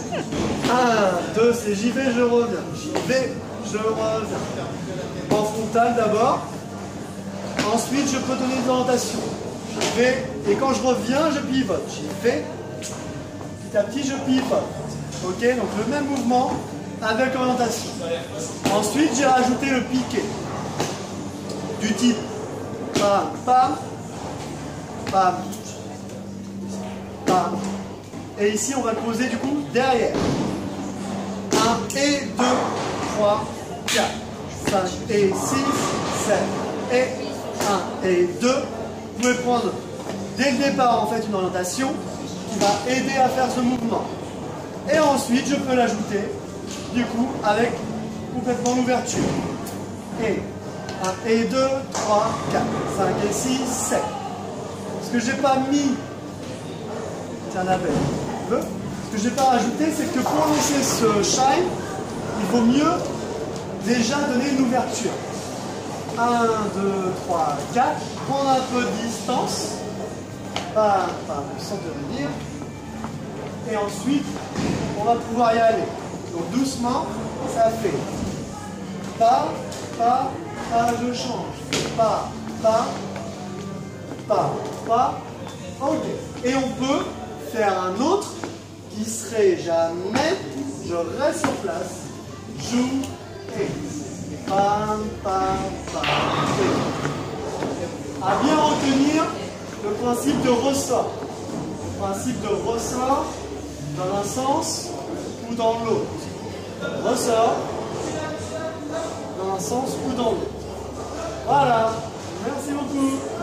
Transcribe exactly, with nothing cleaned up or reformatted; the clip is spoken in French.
un, deux, c'est j'y vais, je reviens. J'y vais, je reviens. En frontal d'abord. Ensuite, je peux donner des orientations. J'y vais, et quand je reviens, je pivote. J'y vais, petit à petit, je pivote. Ok, donc le même mouvement avec orientation. Ensuite, j'ai rajouté le piqué. Du type pam, pam, pam, pam. Et ici, on va le poser du coup derrière. un et deux, trois, quatre, cinq et six, sept et un et deux. Vous pouvez prendre dès le départ en fait une orientation qui va aider à faire ce mouvement. Et ensuite, je peux l'ajouter du coup avec complètement l'ouverture. Et un et deux, trois, quatre, cinq et six, sept. Ce que j'ai pas mis, tiens la belle, ce que j'ai pas rajouté, c'est que pour lancer ce shine, il vaut mieux déjà donner une ouverture. un, deux, trois, quatre, prendre un peu de distance, pas, pas le centre de venir, et ensuite on va pouvoir y aller. Donc doucement, ça fait pas, pas, pas, je change, pas, pas, pas, pas, ok. Et on peut faire un autre qui serait jamais, je reste sur place, joue et pam, pam, pam, et. À bien retenir le principe de ressort. Le principe de ressort dans un sens ou dans l'autre. Ressort dans un sens ou dans l'autre. Voilà. Merci beaucoup.